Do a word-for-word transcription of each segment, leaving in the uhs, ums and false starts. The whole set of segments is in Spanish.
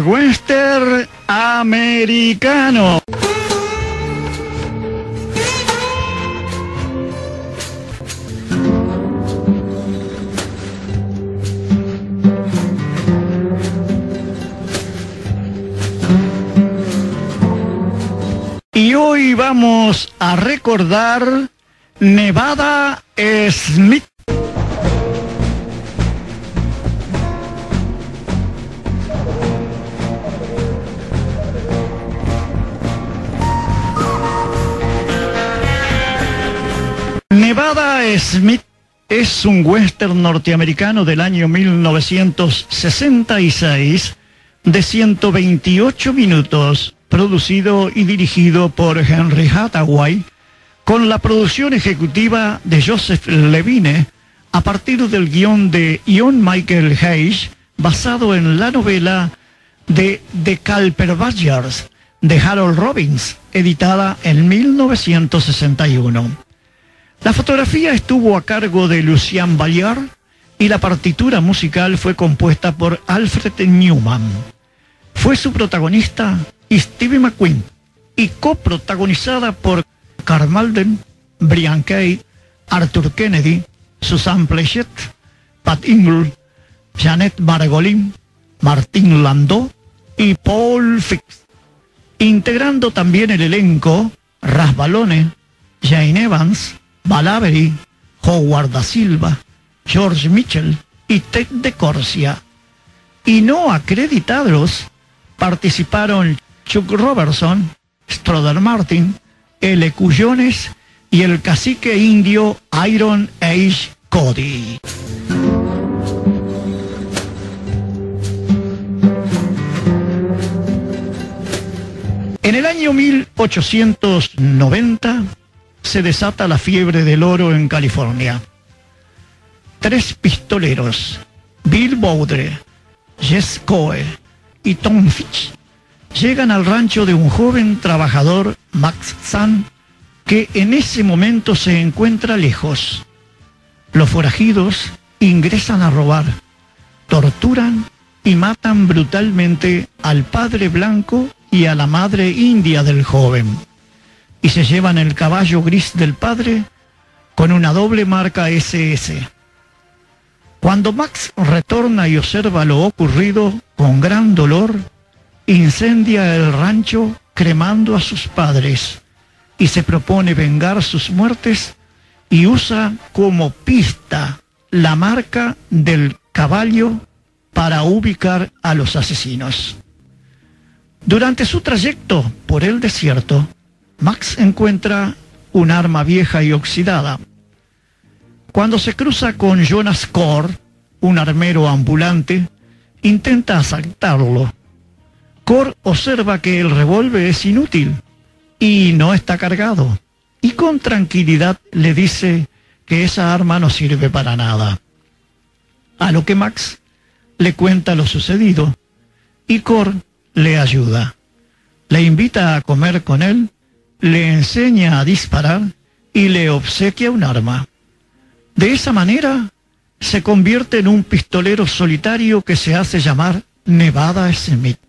western americano. Y hoy vamos a recordar Nevada Smith. Nevada Smith es un western norteamericano del año mil novecientos sesenta y seis de ciento veintiocho minutos, producido y dirigido por Henry Hathaway, con la producción ejecutiva de Joseph Levine, a partir del guión de Ian Michael Hayes, basado en la novela de The Carpetbaggers de Harold Robbins, editada en mil novecientos sesenta y uno. La fotografía estuvo a cargo de Lucien Valliere y la partitura musical fue compuesta por Alfred Newman. Fue su protagonista Steve McQueen y coprotagonizada por Karl Malden, Brian Kay, Arthur Kennedy, Susan Pleshette, Pat Ingle, Jeanette Margolin, Martin Landau y Paul Fix. Integrando también el elenco Ras Balone, Jane Evans, Val Avery, Howard da Silva, George Mitchell y Ted de Corsia. Y no acreditados participaron Chuck Robertson, Strother Martin, L. Jones y el cacique indio Iron Age Cody. En el año mil ochocientos noventa se desata la fiebre del oro en California. Tres pistoleros, Bill Boudre, Jess Coe y Tom Fitch, llegan al rancho de un joven trabajador, Max Sun, que en ese momento se encuentra lejos. Los forajidos ingresan a robar, torturan y matan brutalmente al padre blanco y a la madre india del joven, y se llevan el caballo gris del padre con una doble marca ese ese. Cuando Max retorna y observa lo ocurrido con gran dolor, incendia el rancho cremando a sus padres y se propone vengar sus muertes y usa como pista la marca del caballo para ubicar a los asesinos. Durante su trayecto por el desierto, Max encuentra un arma vieja y oxidada. Cuando se cruza con Jonas Core, un armero ambulante, intenta asaltarlo. Core observa que el revólver es inútil y no está cargado, y con tranquilidad le dice que esa arma no sirve para nada. A lo que Max le cuenta lo sucedido, y Core le ayuda. Le invita a comer con él, le enseña a disparar y le obsequia un arma. De esa manera se convierte en un pistolero solitario que se hace llamar Nevada Smith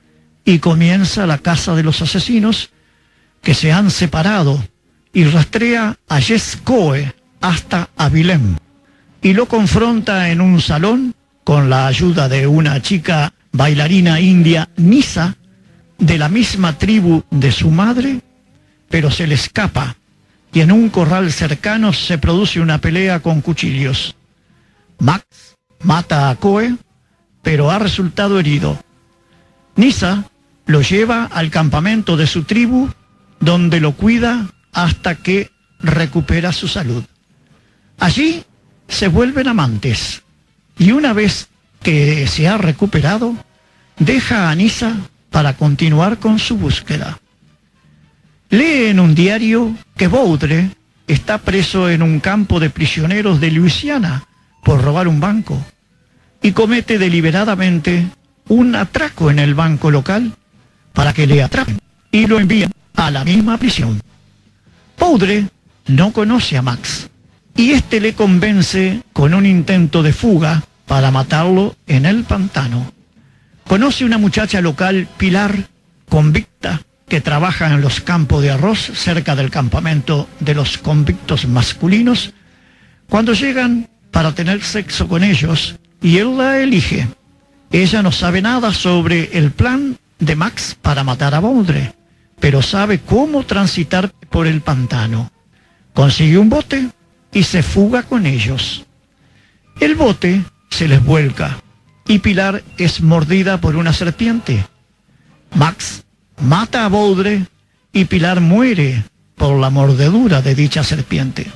y comienza la caza de los asesinos que se han separado, y rastrea a Jess Coe hasta Abilene y lo confronta en un salón con la ayuda de una chica bailarina india, Nisa, de la misma tribu de su madre, pero se le escapa y en un corral cercano se produce una pelea con cuchillos. Max mata a Coe, pero ha resultado herido. Nisa lo lleva al campamento de su tribu, donde lo cuida hasta que recupera su salud. Allí se vuelven amantes, y una vez que se ha recuperado, deja a Nisa para continuar con su búsqueda. Lee en un diario que Boudre está preso en un campo de prisioneros de Luisiana por robar un banco y comete deliberadamente un atraco en el banco local para que le atrapen y lo envíen a la misma prisión. Boudre no conoce a Max y este le convence con un intento de fuga para matarlo en el pantano. Conoce una muchacha local, Pilar, convicta, que trabaja en los campos de arroz cerca del campamento de los convictos masculinos, cuando llegan para tener sexo con ellos y él la elige. Ella no sabe nada sobre el plan de Max para matar a Baudre, pero sabe cómo transitar por el pantano. Consigue un bote y se fuga con ellos. El bote se les vuelca y Pilar es mordida por una serpiente. Max mata a Baudre y Pilar muere por la mordedura de dicha serpiente.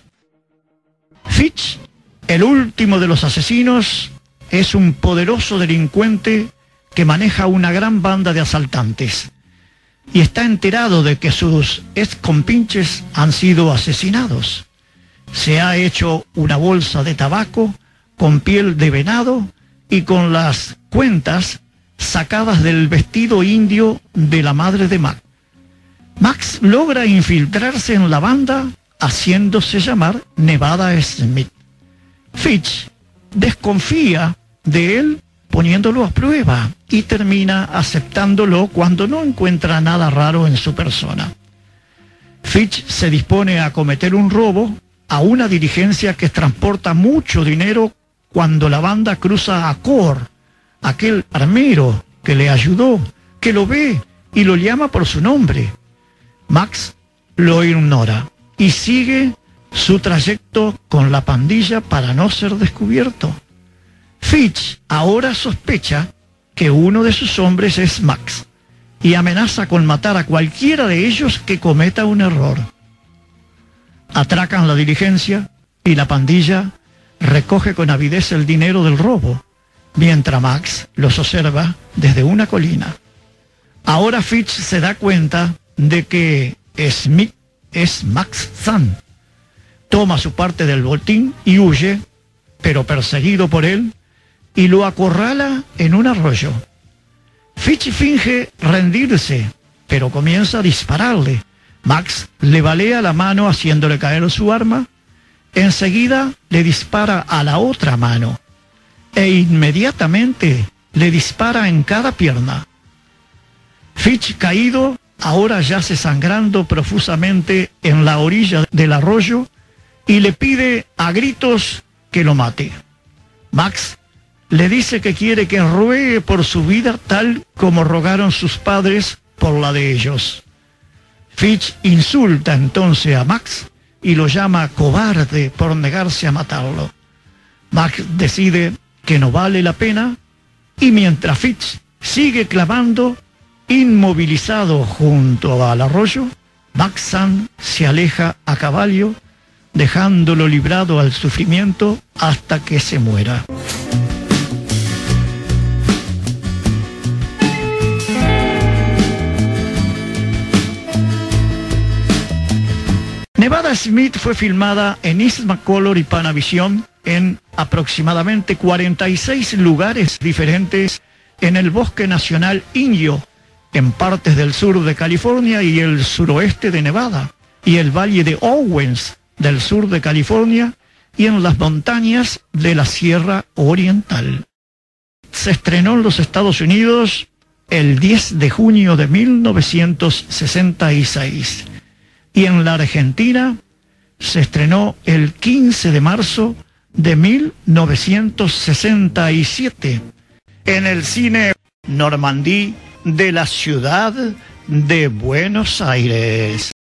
Fitch, el último de los asesinos, es un poderoso delincuente que maneja una gran banda de asaltantes y está enterado de que sus ex compinches han sido asesinados. Se ha hecho una bolsa de tabaco con piel de venado y con las cuentas sacadas del vestido indio de la madre de Max. Max logra infiltrarse en la banda haciéndose llamar Nevada Smith. Fitch desconfía de él poniéndolo a prueba y termina aceptándolo cuando no encuentra nada raro en su persona. Fitch se dispone a cometer un robo a una diligencia que transporta mucho dinero cuando la banda cruza a Cor, aquel armero que le ayudó, que lo ve y lo llama por su nombre. Max lo ignora y sigue su trayecto con la pandilla para no ser descubierto. Fitch ahora sospecha que uno de sus hombres es Max y amenaza con matar a cualquiera de ellos que cometa un error. Atracan la diligencia y la pandilla recoge con avidez el dinero del robo, mientras Max los observa desde una colina. Ahora Fitch se da cuenta de que Smith es Max Zahn. Toma su parte del botín y huye, pero perseguido por él, y lo acorrala en un arroyo. Fitch finge rendirse, pero comienza a dispararle. Max le balea la mano haciéndole caer su arma. Enseguida le dispara a la otra mano e inmediatamente le dispara en cada pierna. Fitch, caído, ahora yace sangrando profusamente en la orilla del arroyo y le pide a gritos que lo mate. Max le dice que quiere que ruegue por su vida tal como rogaron sus padres por la de ellos. Fitch insulta entonces a Max y lo llama cobarde por negarse a matarlo. Max decide que no vale la pena y mientras Fitch sigue clamando, inmovilizado junto al arroyo, Max Zahn se aleja a caballo, dejándolo librado al sufrimiento hasta que se muera. Nevada Smith fue filmada en Ismacolor y Panavision en aproximadamente cuarenta y seis lugares diferentes en el Bosque Nacional Inyo, en partes del sur de California y el suroeste de Nevada, y el Valle de Owens del sur de California, y en las montañas de la Sierra Oriental. Se estrenó en los Estados Unidos el diez de junio de mil novecientos sesenta y seis. Y en la Argentina se estrenó el quince de marzo de mil novecientos sesenta y siete en el cine Normandí de la ciudad de Buenos Aires.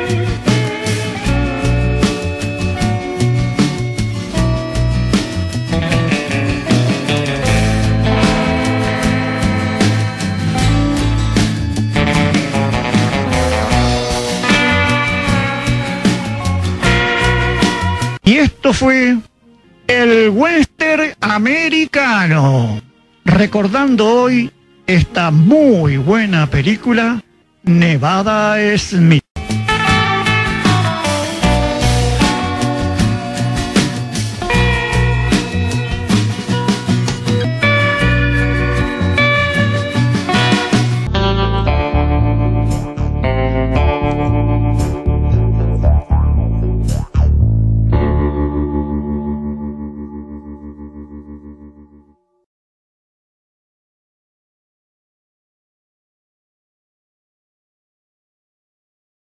Y esto fue el western americano, recordando hoy esta muy buena película, Nevada Smith.